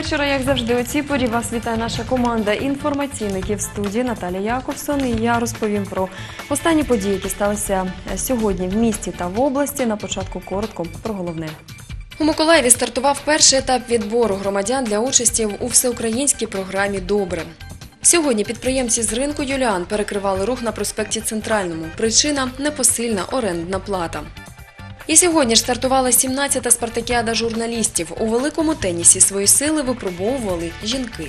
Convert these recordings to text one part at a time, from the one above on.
вечора, як завжди, у цій порі вас вітає наша команда інформаційників в студії Наталія Якобсон. І я розповім про останні події, які сталися сьогодні в місті та в області. На початку коротко про головне. У Миколаєві стартував перший етап відбору громадян для участі у всеукраїнській програмі «Добре». Сьогодні підприємці з ринку Юліан перекривали рух на проспекті Центральному. Причина – непосильна орендна плата. І сьогодні ж стартувала 17-та спартакіада журналістів. У великому тенісі свої сили випробовували жінки.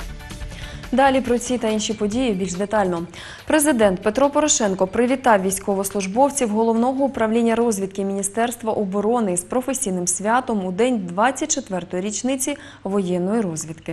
Далі про ці та інші події більш детально. Президент Петро Порошенко привітав військовослужбовців Головного управління розвідки Міністерства оборони з професійним святом у день 24-ї річниці воєнної розвідки.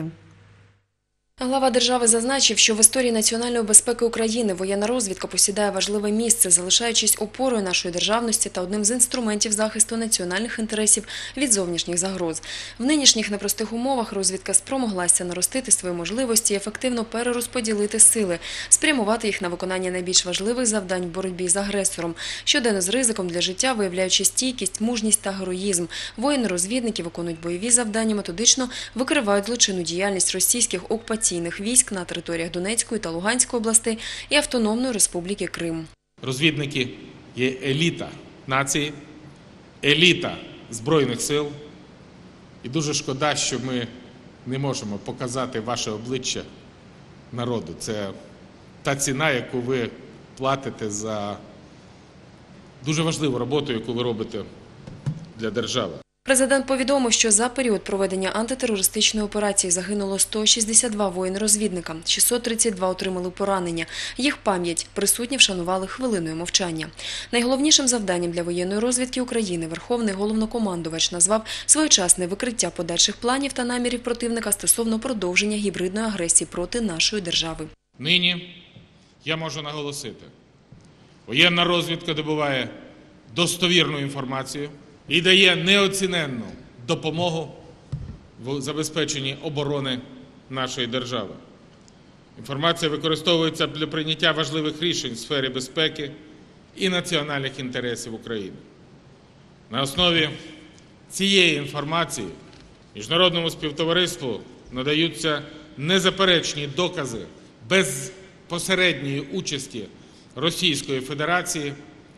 Глава держави зазначив, що в історії національної безпеки України воєнна розвідка посідає важливе місце, залишаючись опорою нашої державності та одним з інструментів захисту національних інтересів від зовнішніх загроз. В нинішніх непростих умовах розвідка спромоглася наростити свої можливості і ефективно перерозподілити сили, спрямувати їх на виконання найбільш важливих завдань в боротьбі з агресором, щоденно з ризиком для життя, виявляючи стійкість, мужність та героїзм. Воїни-розвідники виконують бойові завдання, методично викривають злочинну діяльність російських окупаційних військ на територіях Донецької та Луганської областей і Автономної Республіки Крим. Розвідники є еліта нації, еліта Збройних сил. І дуже шкода, що ми не можемо показати ваше обличчя народу. Це та ціна, яку ви платите за дуже важливу роботу, яку ви робите для держави. Президент повідомив, що за період проведення антитерористичної операції загинуло 162 воїни-розвідника, 632 отримали поранення. Їх пам'ять присутні вшанували хвилиною мовчання. Найголовнішим завданням для воєнної розвідки України Верховний головнокомандувач назвав своєчасне викриття подальших планів та намірів противника стосовно продовження гібридної агресії проти нашої держави. Нині я можу наголосити, воєнна розвідка добуває достовірну інформацію і дає неоціненну допомогу в забезпеченні оборони нашої держави. Інформація використовується для прийняття важливих рішень в сфері безпеки і національних інтересів України. На основі цієї інформації міжнародному співтовариству надаються незаперечні докази безпосередньої участі Російської Федерації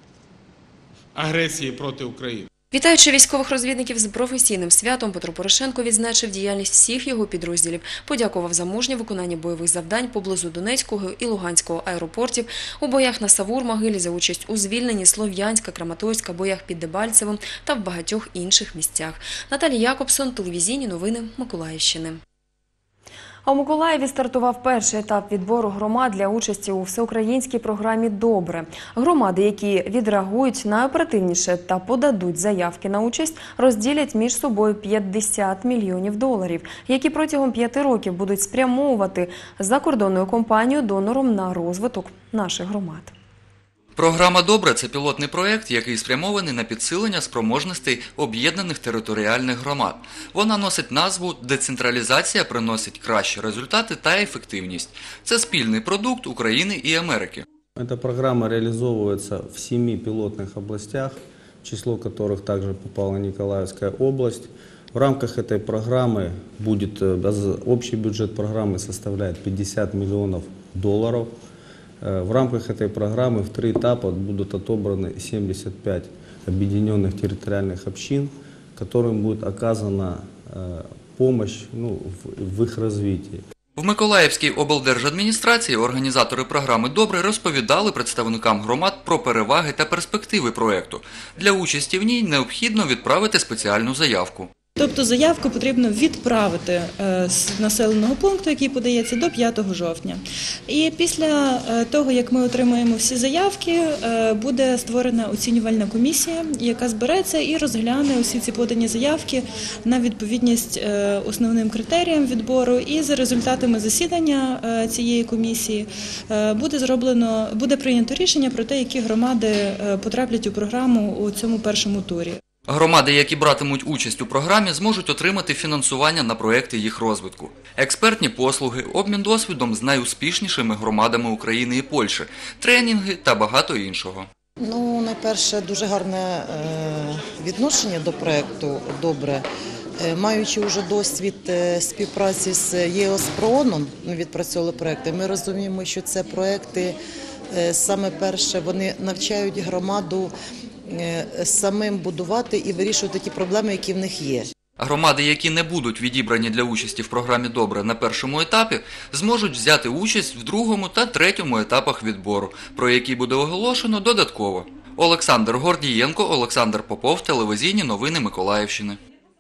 агресії проти України. Вітаючи військових розвідників з професійним святом, Петро Порошенко відзначив діяльність всіх його підрозділів, подякував за мужнє виконання бойових завдань поблизу Донецького і Луганського аеропортів, у боях на Савур-Могилі за участь у звільненні Слов'янська, Краматорська, боях під Дебальцевим та в багатьох інших місцях. Наталія Якобсон, телевізійні новини Миколаївщини. А у Миколаєві стартував перший етап відбору громад для участі у всеукраїнській програмі «Добре». Громади, які відреагують найоперативніше та подадуть заявки на участь, розділять між собою 50 мільйонів доларів, які протягом 5 років будуть спрямовувати закордонною компанією-донором на розвиток наших громад. Програма «Добре» – це пілотний проєкт, який спрямований на підсилення спроможностей об'єднаних територіальних громад. Вона носить назву «Децентралізація приносить кращі результати та ефективність». Це спільний продукт України і Америки. Эта программа реализовывается в 7 пилотных областях, в число которых также попала Николаевская область. В рамках этой программы общий бюджет программы составляет 50 миллионов долларов. В рамках этой программы в 3 этапа будут отобраны 75 объединенных территориальных общин, которым будет оказана помощь в их развитии. В Миколаївській облдержадміністрації організатори програми «Добре» розповідали представникам громад про переваги та перспективи проєкту. Для участі в ній необхідно відправити спеціальну заявку. Тобто заявку потрібно відправити з населеного пункту, який подається, до 5 жовтня. І після того, як ми отримаємо всі заявки, буде створена оцінювальна комісія, яка збереться і розгляне усі ці подані заявки на відповідність основним критеріям відбору. І за результатами засідання цієї комісії буде прийнято рішення про те, які громади потраплять у програму у цьому першому турі. Громади, які братимуть участь у програмі, зможуть отримати фінансування на проєкти їх розвитку. Експертні послуги, обмін досвідом з найуспішнішими громадами України і Польщі, тренінги та багато іншого. Найперше, дуже гарне відношення до проєкту «Добре» Маючи вже досвід співпраці з ЄОС ПРООНом, ми відпрацьовували проекти, ми розуміємо, що це проекти, саме перше, вони навчають громаду самим будувати і вирішувати ті проблеми, які в них є. Громади, які не будуть відібрані для участі в програмі «Добре» на першому етапі, зможуть взяти участь в другому та третьому етапах відбору, про які буде оголошено додатково. Олександр Гордієнко, Олександр Попов, телевізійні новини Миколаївщини.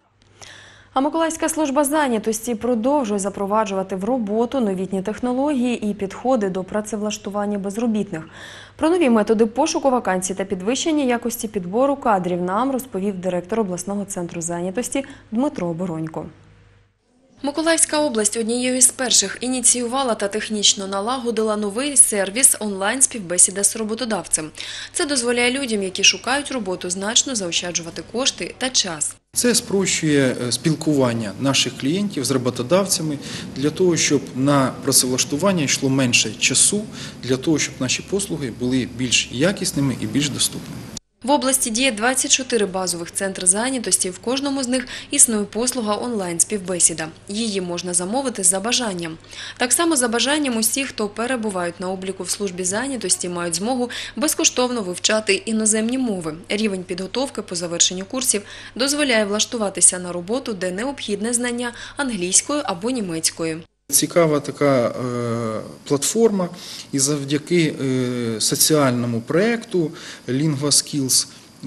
А Миколаївська служба зайнятості продовжує запроваджувати в роботу новітні технології і підходи до працевлаштування безробітних. Про нові методи пошуку вакансій та підвищення якості підбору кадрів нам розповів директор обласного центру зайнятості Дмитро Боронько. Миколаївська область однією із перших ініціювала та технічно налагодила новий сервіс онлайн-співбесіда з роботодавцем. Це дозволяє людям, які шукають роботу, значно заощаджувати кошти та час. Це спрощує спілкування наших клієнтів з роботодавцями для того, щоб на працевлаштування йшло менше часу, для того, щоб наші послуги були більш якісними і більш доступними. В області діє 24 базових центри зайнятості, в кожному з них існує послуга онлайн-співбесіда. Її можна замовити за бажанням. Так само за бажанням усі, хто перебувають на обліку в службі зайнятості, мають змогу безкоштовно вивчати іноземні мови. Рівень підготовки по завершенню курсів дозволяє влаштуватися на роботу, де необхідне знання англійської або німецької. Цікава така платформа, і завдяки соціальному проєкту LinguaSkills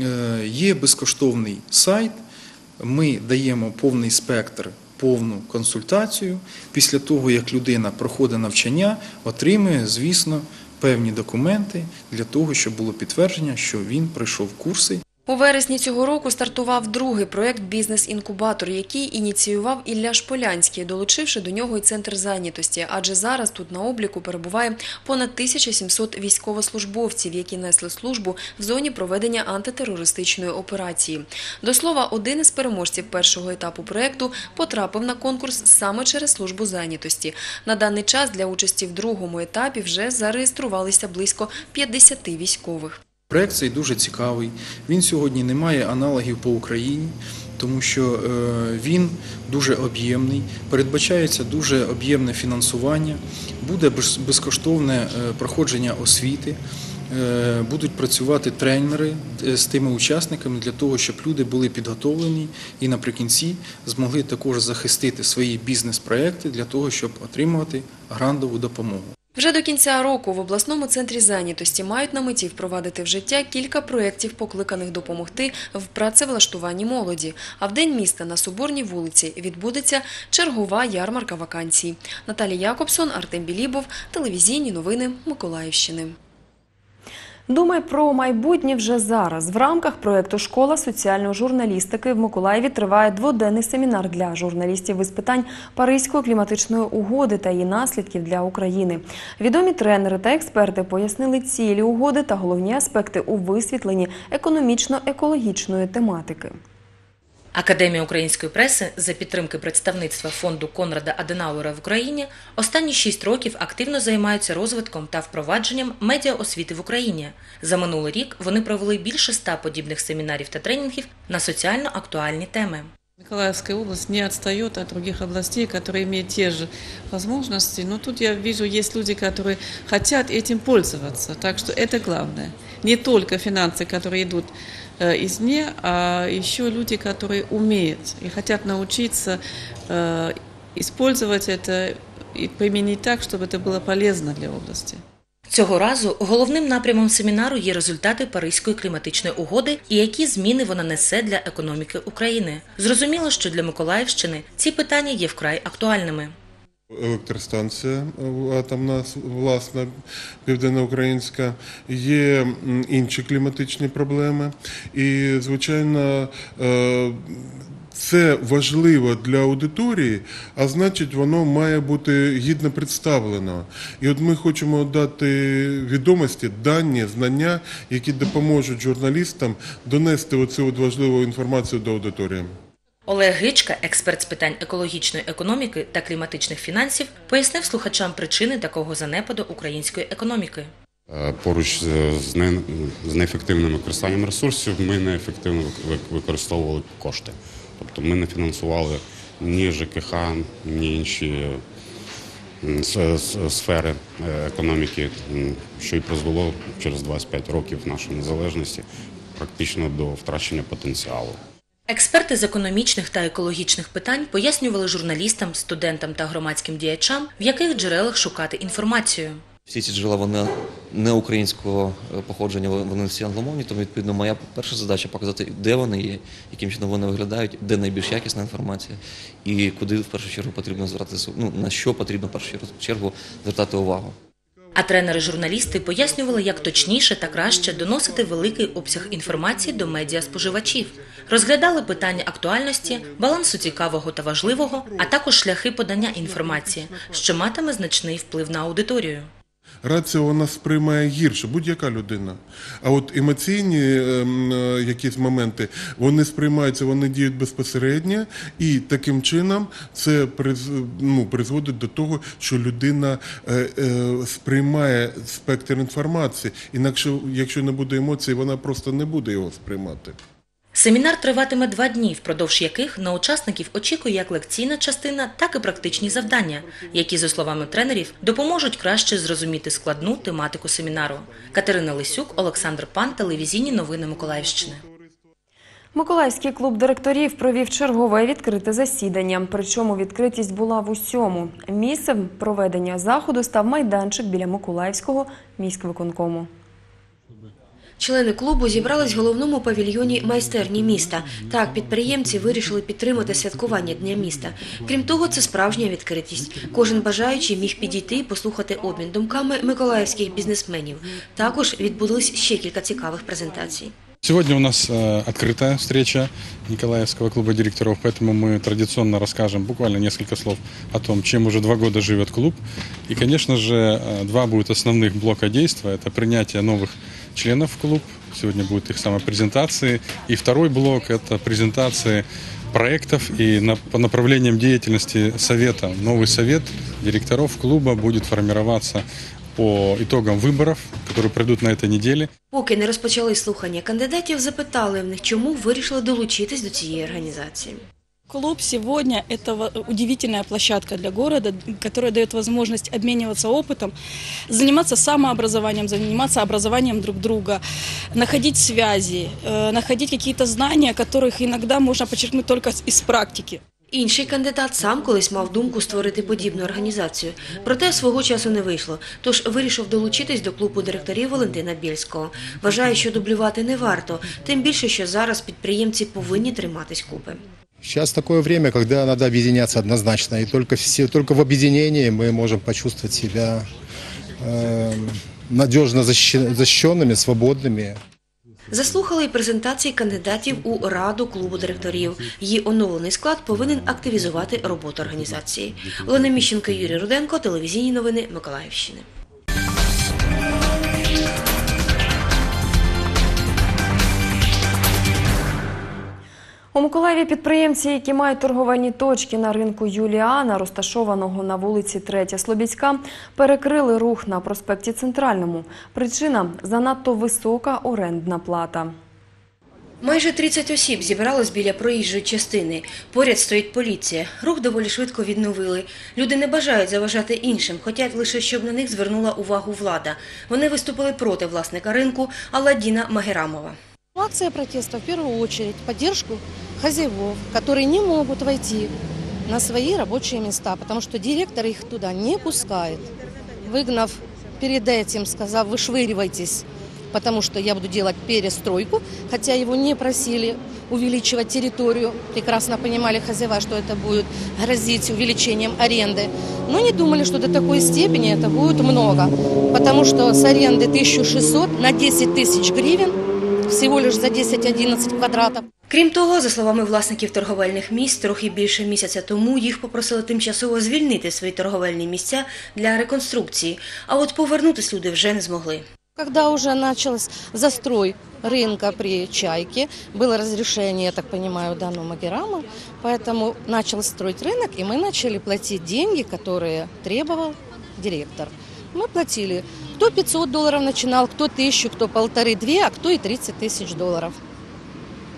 є безкоштовний сайт. Ми даємо повний спектр, повну консультацію. Після того, як людина проходить навчання, отримує, звісно, певні документи для того, щоб було підтвердження, що він пройшов курси. У вересні цього року стартував другий проєкт «Бізнес-інкубатор», який ініціював Ілля Шполянський, долучивши до нього і центр зайнятості. Адже зараз тут на обліку перебуває понад 1700 військовослужбовців, які несли службу в зоні проведення антитерористичної операції. До слова, один із переможців першого етапу проєкту потрапив на конкурс саме через службу зайнятості. На даний час для участі в другому етапі вже зареєструвалися близько 50 військових. Проєкт цей дуже цікавий, він сьогодні не має аналогів по Україні, тому що він дуже об'ємний, передбачається дуже об'ємне фінансування, буде безкоштовне проходження освіти, будуть працювати тренери з тими учасниками для того, щоб люди були підготовлені і наприкінці змогли також захистити свої бізнес-проєкти для того, щоб отримувати грантову допомогу. Вже до кінця року в обласному центрі зайнятості мають на меті впровадити в життя кілька проєктів, покликаних допомогти в працевлаштуванні молоді. А в День міста на Соборній вулиці відбудеться чергова ярмарка вакансій. Наталія Якобсон, Артем Білібов, телевізійні новини Миколаївщини. Думай про майбутнє вже зараз. В рамках проєкту «Школа соціальної журналістики» в Миколаєві триває дводенний семінар для журналістів із питань Паризької кліматичної угоди та її наслідків для України. Відомі тренери та експерти пояснили цілі угоди та головні аспекти у висвітленні економічно-екологічної тематики. Академія української преси за підтримки представництва фонду Конрада Аденауера в Україні останні 6 років активно займаються розвитком та впровадженням медіаосвіти в Україні. За минулий рік вони провели більше 100 подібних семінарів та тренінгів на соціально актуальні теми. Николаевская область не отстает от других областей, которые имеют те же возможности. Но тут я вижу, есть люди, которые хотят этим пользоваться. Так что это главное. Не только финансы, которые идут извне, а еще люди, которые умеют и хотят научиться использовать это и применить так, чтобы это было полезно для области. Цього разу головним напрямом семінару є результати Паризької кліматичної угоди і які зміни вона несе для економіки України. Зрозуміло, що для Миколаївщини ці питання є вкрай актуальними. Електростанція атомна, власна, південноукраїнська, є інші кліматичні проблеми і, звичайно, це важливо для аудиторії, а значить воно має бути гідно представлено. І от ми хочемо дати відомості, дані, знання, які допоможуть журналістам донести оцю важливу інформацію до аудиторії. Олег Гичка, експерт з питань екологічної економіки та кліматичних фінансів, пояснив слухачам причини такого занепаду української економіки. Поруч з неефективним використанням ресурсів ми неефективно використовували кошти. Тобто ми не фінансували ні ЖКХ, ні інші сфери економіки, що й призвело через 25 років нашої незалежності практично до втрачення потенціалу. Експерти з економічних та екологічних питань пояснювали журналістам, студентам та громадським діячам, в яких джерелах шукати інформацію. Всі ці джерела, вони не українського походження, вони всі англомовні, тому, відповідно, моя перша задача – показати, де вони є, яким чином вони виглядають, де найбільш якісна інформація і куди, в першу чергу, потрібно звертати, на що потрібно, в першу чергу, звертати увагу. А тренери-журналісти пояснювали, як точніше та краще доносити великий обсяг інформації до медіаспоживачів. Розглядали питання актуальності, балансу цікавого та важливого, а також шляхи подання інформації, що матиме значний вплив на аудиторію. Рація вона сприймає гірше, будь-яка людина. А от емоційні якісь моменти, вони сприймаються, вони діють безпосередньо, і таким чином це призводить до того, що людина сприймає спектр інформації. Інакше, якщо не буде емоцій, вона просто не буде його сприймати. Семінар триватиме 2 дні, впродовж яких на учасників очікує як лекційна частина, так і практичні завдання, які, за словами тренерів, допоможуть краще зрозуміти складну тематику семінару. Катерина Лисюк, Олександр Пан, телевізійні новини Миколаївщини. Миколаївський клуб директорів провів чергове відкрите засідання. Причому відкритість була в усьому. Місцем проведення заходу став майданчик біля Миколаївського міськвиконкому. Члени клубу зібрались в головному павільйоні майстерні міста. Так, підприємці вирішили підтримати святкування Дня міста. Крім того, це справжня відкритість. Кожен бажаючий міг підійти і послухати обмін думками миколаївських бізнесменів. Також відбулись ще кілька цікавих презентацій. Сегодня у нас открытая встреча Николаевского клуба директоров, поэтому мы традиционно расскажем буквально несколько слов о том, чем уже 2 года живет клуб. И, конечно же, 2 будут основных блока действия. Это принятие новых членов в клуб. Сегодня будут их самопрезентации. И второй блок – это презентации проектов и по направлениям деятельности совета. Новый совет директоров клуба будет формироваться по итогам виборів, які пройдуть на этой неділі. Поки не розпочали слухання кандидатів, запитали в них, чому вирішили долучитись до цієї організації. Клуб сегодня – это удивительная площадка для города, которая дает возможность обмениваться опытом, заниматься самообразованием, заниматься образованием друг друга, находить связи, находить какие-то знания, которых иногда можно подчеркнуть только из практики. Інший кандидат сам колись мав думку створити подібну організацію. Проте свого часу не вийшло, тож вирішив долучитись до клубу директорів Валентина Бєльського. Вважає, що дублювати не варто, тим більше, що зараз підприємці повинні триматись купи. Сейчас такое время, когда надо объединяться однозначно, и только в объединении мы можем почувствовать себя надежно защищенными, свободными. Заслухали й презентації кандидатів у Раду клубу директорів. Її оновлений склад повинен активізувати роботу організації. Олена Міщенко, Юрій Руденко, телевізійні новини Миколаївщини. У Миколаєві підприємці, які мають торговельні точки на ринку Юліана, розташованого на вулиці 3 Слобідська, перекрили рух на проспекті Центральному. Причина – занадто висока орендна плата. Майже 30 осіб зібралось біля проїжджої частини. Поряд стоїть поліція. Рух доволі швидко відновили. Люди не бажають заважати іншим, хочуть лише, щоб на них звернула увагу влада. Вони виступили проти власника ринку Аладдіна Магерамова. Акция протеста в первую очередь поддержку хозяевов, которые не могут войти на свои рабочие места, потому что директор их туда не пускает. Выгнав перед этим, сказав, вышвыривайтесь, потому что я буду делать перестройку, хотя его не просили увеличивать территорию. Прекрасно понимали хозяева, что это будет грозить увеличением аренды. Но не думали, что до такой степени это будет много, потому что с аренды 1600 на 10 тысяч гривен всего лишь за 10-11 квадратів. Крім того, за словами власників торговельних місць, трохи більше місяця тому їх попросили тимчасово звільнити свої торговельні місця для реконструкції, а от повернутись люди вже не змогли. Когда уже начался застрой рынка при Чайке, было разрешение, я так понимаю, дано Магераму, поэтому начал строить рынок, и мы начали платить деньги, которые требовал директор. Мы платили. Кто $500 начинал, кто 1000, кто 1500, а кто и $30 000.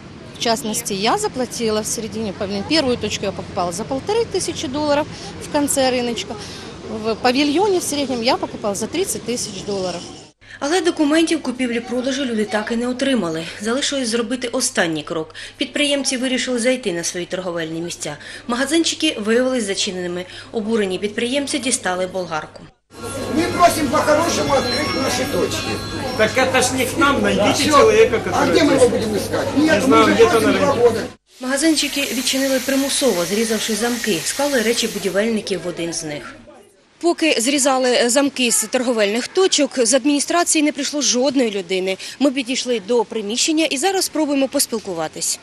частности, я заплатила в середине павильона. Первую точку я покупала за $1500 в конце рыночка. В павильоне в среднем я покупала за $30 000. Але документів купівлі-продажу люди так і не отримали. Залишилось зробити останній крок. Підприємці вирішили зайти на свої торговельні місця. Магазинчики виявились зачиненими. Обурені підприємці дістали болгарку. Мы просим по-хорошему открыть наши точки. Так это ж не к нам, найдите человека, который... А где мы его будем искать? Нет, Не знаю, мы где-то уже на 2 рынке. года. Магазинчики відчинили примусово, зрізавши замки. Склали речі будівельників в один з них. Поки зрізали замки з торговельних точок, з адміністрації не прийшло жодної людини. Ми підійшли до приміщення і зараз спробуємо поспілкуватись.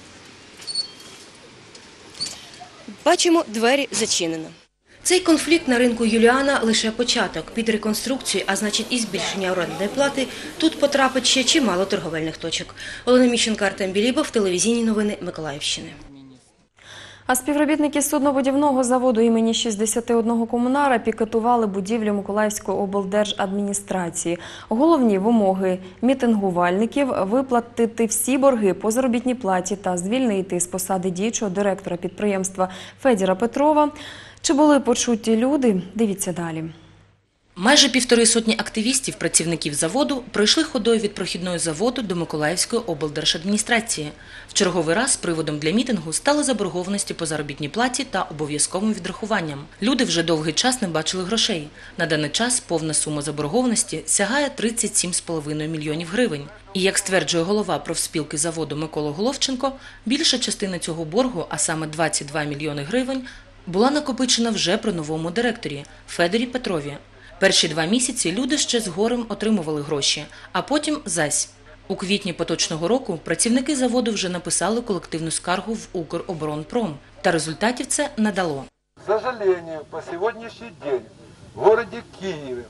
Бачимо, двері зачинено. Цей конфлікт на ринку Юліана – лише початок. Під реконструкцію, а значить і збільшення орендної плати, тут потрапить ще чимало торговельних точок. Олена Міщенко, Артем Білібов, телевізійні новини Миколаївщини. А співробітники суднобудівного заводу імені 61 комунара пікетували будівлю Миколаївської облдержадміністрації. Головні вимоги мітингувальників – виплатити всі борги по заробітній платі та звільнити з посади діючого директора підприємства Федіра Петрова. Чи були почуті люди? Дивіться далі. Майже 150 активістів, працівників заводу, пройшли ходою від прохідної заводу до Миколаївської облдержадміністрації. В черговий раз приводом для мітингу стали заборгованості по заробітній платі та обов'язковим відрахуванням. Люди вже довгий час не бачили грошей. На даний час повна сума заборгованості сягає 37,5 мільйонів гривень. І, як стверджує голова профспілки заводу Микола Головченко, більша частина цього боргу, а саме 22 мільйони гривень, була накопичена вже при новому директорі – Федорі Петрові. Перші 2 місяці люди ще з горем отримували гроші, а потім зась. У квітні поточного року працівники заводу вже написали колективну скаргу в Укроборонпром, та результатів це не дало. К сожалению, по сегодняшний день в городе Киеве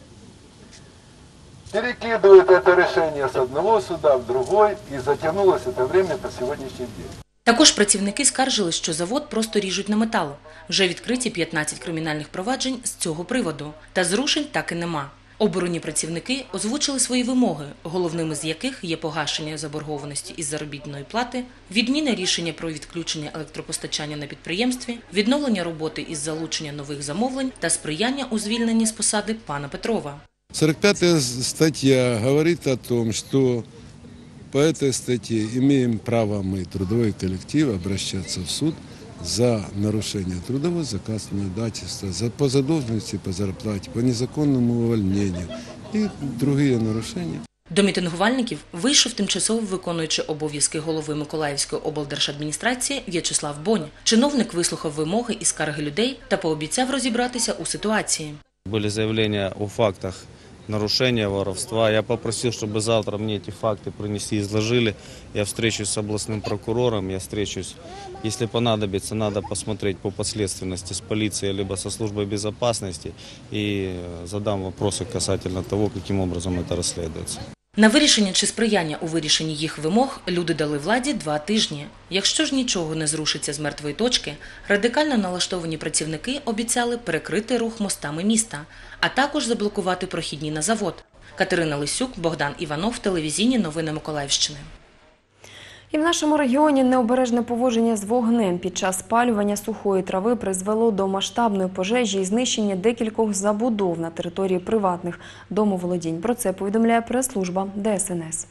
перекидывают это решение с одного суда в другой, и затянулось это время по сегодняшний день. Також працівники скаржили, що завод просто ріжуть на метал. Вже відкриті 15 кримінальних проваджень з цього приводу. Та зрушень так і нема. Оборонні працівники озвучили свої вимоги, головними з яких є погашення заборгованості із заробітної плати, відміна рішення про відключення електропостачання на підприємстві, відновлення роботи із залучення нових замовлень та сприяння у звільненні з посади пана Петрова. 45-я статья говорит о том, что по этой статье имеем право мы, трудовой коллектив, обращаться в суд за нарушение трудового законодательства, по задолженности по зарплате, по незаконному увольнению и другие нарушения. До мітингувальників вийшов тимчасово виконуючий обов'язки голови Миколаївської облдержадміністрації В'ячеслав Бонь. Чиновник вислухав вимоги і скарги людей та пообіцяв розібратися у ситуації. Были заявления о фактах нарушения, воровства. Я попросил, чтобы завтра мне эти факты принесли, изложили. Я встречусь с областным прокурором, я встречусь, если понадобится, надо посмотреть по подследственности с полицией либо со службой безопасности и задам вопросы касательно того, каким образом это расследуется. На вирішення чи сприяння у вирішенні їх вимог люди дали владі 2 тижні. Якщо ж нічого не зрушиться з мертвої точки, радикально налаштовані працівники обіцяли перекрити рух мостами міста, а також заблокувати прохідні на завод. Катерина Лисюк, Богдан Іванов, телевізійні новини Миколаївщини. І в нашому регіоні необережне поводження з вогнем під час спалювання сухої трави призвело до масштабної пожежі і знищення декількох забудов на території приватних домоволодінь. Про це повідомляє прес-служба ДСНС.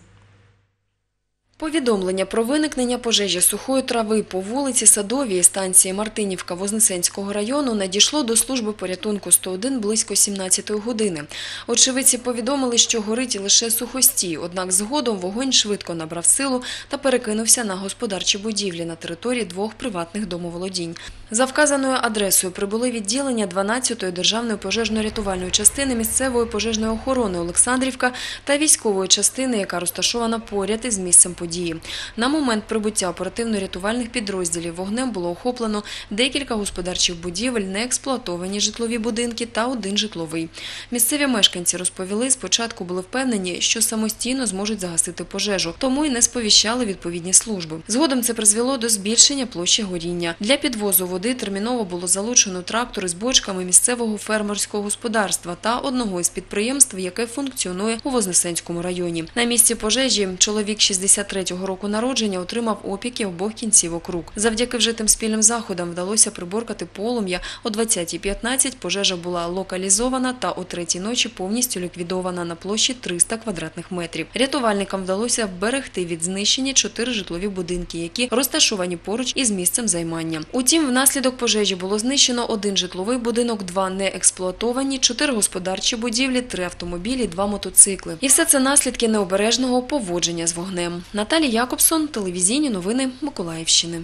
Повідомлення про виникнення пожежі сухої трави по вулиці Садовій станції Мартинівка Вознесенського району надійшло до служби порятунку 101 близько 17 години. Очевидці повідомили, що горить лише сухостій, однак згодом вогонь швидко набрав силу та перекинувся на господарчі будівлі на території 2 приватних домоволодінь. За вказаною адресою прибули відділення 12-ї державної пожежно-рятувальної частини місцевої пожежної охорони Олександрівка та військової частини, яка розташована поряд із місцем події. На момент прибуття оперативно-рятувальних підрозділів вогнем було охоплено декілька господарчих будівель, неексплуатовані житлові будинки та 1 житловий. Місцеві мешканці розповіли, спочатку були впевнені, що самостійно зможуть загасити пожежу, тому й не сповіщали відповідні служби. Згодом це призвело до збільшення площі горіння. Для підвозу води терміново було залучено трактор із бочками місцевого фермерського господарства та одного із підприємств, яке функціонує у Вознесенському районі. На місці пожежі чоловік 63 93-го року народження отримав опіки обох кінцівок рук. Завдяки вжитим спільним заходам вдалося приборкати полум'я. О 20:15 пожежа була локалізована та о 3-й ночі повністю ліквідована на площі 300 квадратних метрів. Рятувальникам вдалося вберегти від знищення 4 житлові будинки, які розташовані поруч із місцем займання. Утім, внаслідок пожежі було знищено 1 житловий будинок, 2 неексплуатовані, 4 господарчі будівлі, 3 автомобілі, 2 мотоцикли. І все це наслідки необережного поводження з вогнем. Наталія Якобсон, телевізійні новини Миколаївщини.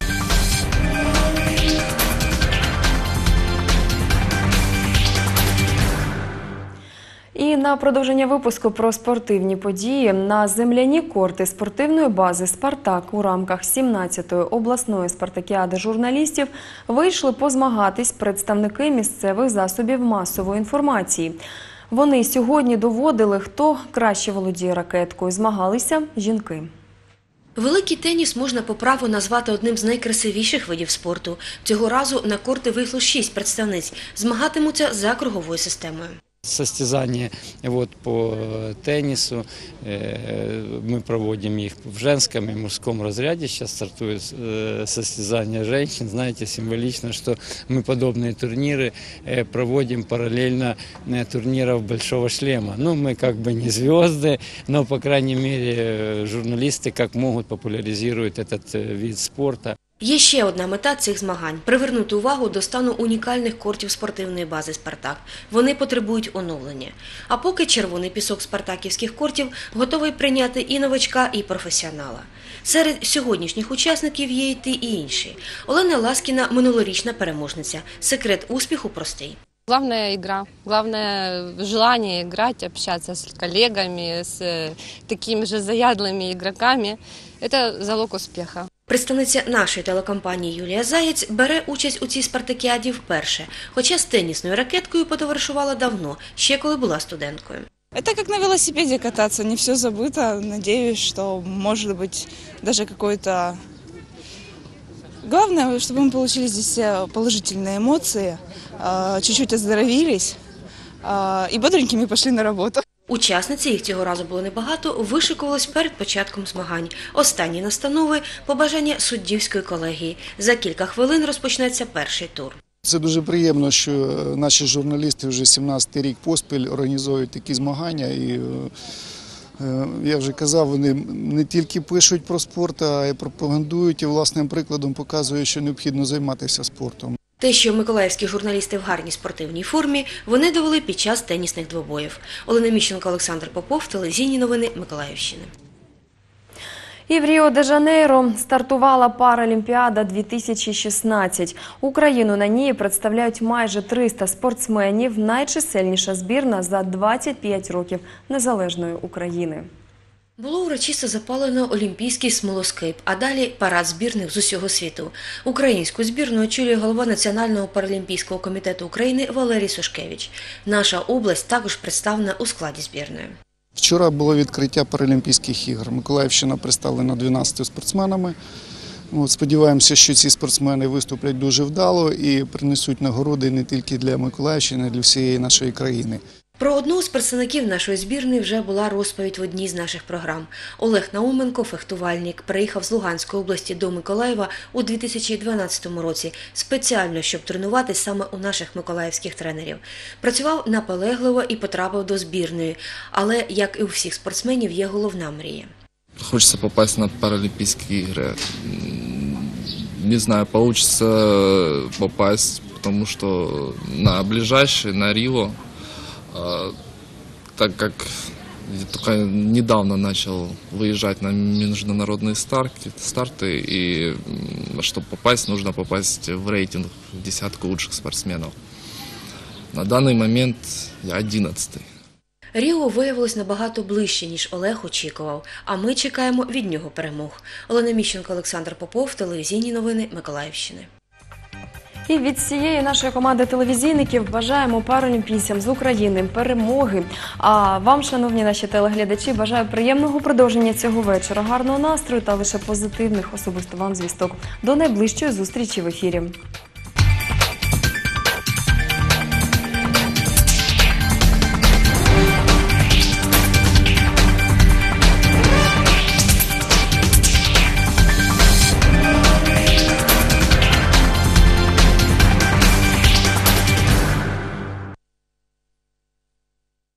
І на продовження випуску про спортивні події. На земляні корти спортивної бази «Спартак» у рамках 17-ї обласної спартакіади журналістів вийшли позмагатись представники місцевих засобів масової інформації. Вони сьогодні доводили, хто краще володіє ракеткою. Змагалися жінки. Великий теніс можна по праву назвати одним з найкрасивіших видів спорту. Цього разу на корти вийшло 6 представниць. Змагатимуться за круговою системою. Состязания по теннису, мы проводим их в женском и мужском разряде. Сейчас стартует состязание женщин. Знаете, символично, что мы подобные турниры проводим параллельно турниров «Большого шлема». Ну, мы как бы не звезды, но, по крайней мере, журналисты как могут популяризируют этот вид спорта. Є ще одна мета цих змагань – привернути увагу до стану унікальних кортів спортивної бази «Спартак». Вони потребують оновлення. А поки червоний пісок спартаківських кортів готовий прийняти і новачка, і професіонала. Серед сьогоднішніх учасників є й ті, і інші. Олена Ласкіна – минулорічна переможниця. Секрет успіху простий. Главная игра, главное желание играть, общаться с коллегами, с такими же заядлыми игроками – это залог успеха. Представниця нашої телекомпанії Юлія Заєць бере участь у цій спартакіаді вперше, хоча з тенісною ракеткою потоваришувала давно, ще коли була студенткою. Это как на велосипеде кататься, не все забыто. Надеюсь, что, может быть, даже какой-то... Главное, чтобы мы получили здесь положительные эмоции, чуть-чуть оздоровились и бодренькими пошли на работу. Учасниці, їх цього разу було небагато, вишикувались перед початком змагань. Останні настанови – побажання суддівської колегії. За кілька хвилин розпочнеться перший тур. Це дуже приємно, що наші журналісти вже 17-й рік поспіль організовують такі змагання. І я вже казав, вони не тільки пишуть про спорт, а й пропагандують і власним прикладом показують, що необхідно займатися спортом. Те, що миколаївські журналісти в гарній спортивній формі, вони довели під час тенісних двобоїв. Олена Міщенко, Олександр Попов, телевізійні новини Миколаївщини. І в Ріо-де-Жанейро стартувала Паралімпіада 2016. Україну на ній представляють майже 300 спортсменів, найчисельніша збірна за 25 років незалежної України. Було урочисто запалено олімпійський смолоскип, а далі парад збірних з усього світу. Українську збірну очолює голова Національного паралімпійського комітету України Валерій Сушкевич. Наша область також представлена у складі збірної. Вчора було відкриття Паралімпійських ігор. Миколаївщина представлена 12 спортсменами. Сподіваємося, що ці спортсмени виступлять дуже вдало і принесуть нагороди не тільки для Миколаївщини, а й для всієї нашої країни. Про одного з представників нашої збірної вже була розповідь в одній з наших програм. Олег Науменко, фехтувальник, приїхав з Луганської області до Миколаєва у 2012 році спеціально, щоб тренуватись саме у наших миколаївських тренерів. Працював наполегливо і потрапив до збірної, але, як і у всіх спортсменів, є головна мрія. Хочется попасть на Паралимпийские игры. Не знаю, получится попасть, потому что на ближайшие, на Рио, так как я только недавно начал выезжать на международные старты, и чтобы попасть, нужно попасть в рейтинг в десятку лучших спортсменов. На данный момент я 11-й. Ріо виявилось набагато ближче, ніж Олег очікував, а ми чекаємо від нього перемог. Олена Міщенко, Олександр Попов, телевізійні новини Миколаївщини. І від всієї нашої команди телевізійників бажаємо паралімпійцям з України перемоги. А вам, шановні наші телеглядачі, бажаю приємного продовження цього вечора, гарного настрою та лише позитивних особисто вам звісток. До найближчої зустрічі в ефірі.